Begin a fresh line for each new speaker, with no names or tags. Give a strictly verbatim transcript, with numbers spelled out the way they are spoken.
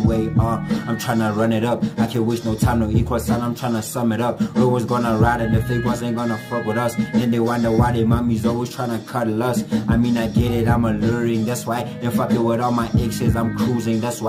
way, uh I'm tryna run it up. I can't waste no time, no equal sign, I'm tryna sum it up. Real ones gonna ride it, the fake ones ain't gonna fuck with us. Then they wonder why they mommies always tryna cuddle us. I mean, I get it, I'm alluring, that's why. And fucking with all my exes, I'm cruising, that's why.